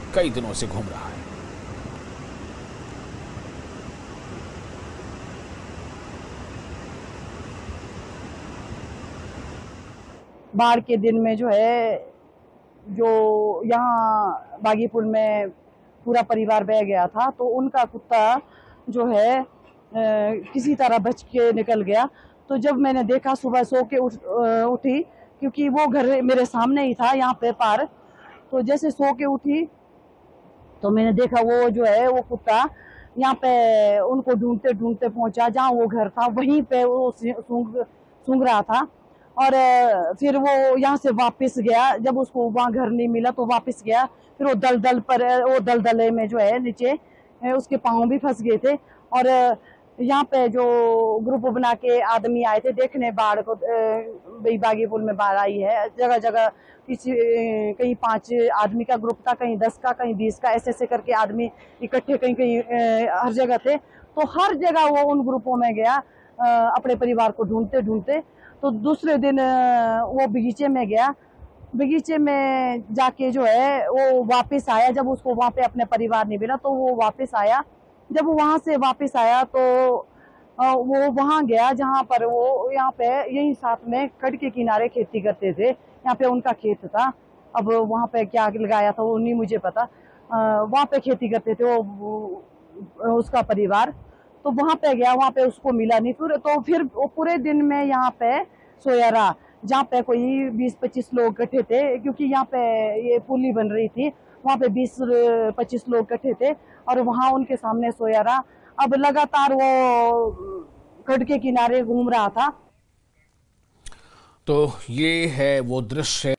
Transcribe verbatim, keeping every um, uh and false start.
कई दिनों से घूम रहा है। बाढ़ के दिन में जो है, जो यहाँ बागीपुर में पूरा परिवार बह गया था, तो उनका कुत्ता जो है किसी तरह बच के निकल गया। तो जब मैंने देखा, सुबह सो के उठ उठी, क्योंकि वो घर मेरे सामने ही था यहाँ पे पार। तो जैसे सो के उठी तो मैंने देखा वो जो है वो कुत्ता यहाँ पे उनको ढूंढते ढूंढते पहुंचा जहाँ वो घर था, वहीं पे वो सूंघ सूंघ रहा था। और फिर वो यहाँ से वापस गया। जब उसको वहाँ घर नहीं मिला तो वापस गया। फिर वो दलदल पर वो दलदले में जो है नीचे उसके पाँव भी फंस गए थे। और यहाँ पे जो ग्रुप बना के आदमी आए थे देखने बाढ़ को, बागीपुर में बाढ़ आई है, जगह जगह किसी कहीं पांच आदमी का ग्रुप था, कहीं दस का, कहीं बीस का, ऐसे ऐसे करके आदमी इकट्ठे कहीं कहीं हर जगह थे। तो हर जगह वो उन ग्रुपों में गया अपने परिवार को ढूंढते ढूंढते। तो दूसरे दिन वो बगीचे में गया। बगीचे में जाके जो है वो वापस आया। जब उसको वहां पे अपने परिवार नहीं मिला तो वो वापस आया। जब वो वहां से वापस आया तो वो वहां गया जहां पर वो यहाँ पे यही साथ में खड के किनारे खेती करते थे। यहाँ पे उनका खेत था। अब वहां पे क्या लगाया था वो नहीं मुझे पता। वहां पे खेती करते थे वो, उसका परिवार। तो वहां पे गया, वहां पे उसको मिला नहीं। फिर तो फिर वो पूरे दिन में यहाँ पे सोया रहा, जहाँ पे कोई बीस पच्चीस लोग इकट्ठे थे, क्योंकि यहाँ पे ये पुली बन रही थी। वहाँ पे बीस पच्चीस लोग इकट्ठे थे और वहाँ उनके सामने सोया रहा। अब लगातार वो खड के किनारे घूम रहा था। तो ये है वो दृश्य